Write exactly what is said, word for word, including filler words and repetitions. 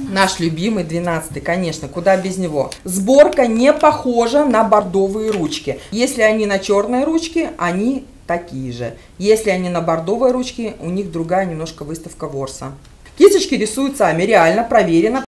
Наш любимый двенадцатый, конечно, куда без него. Сборка не похожа на бордовые ручки. Если они на черной ручке, они такие же. Если они на бордовой ручке, у них другая немножко выставка ворса. Кисточки рисуют сами, реально проверено.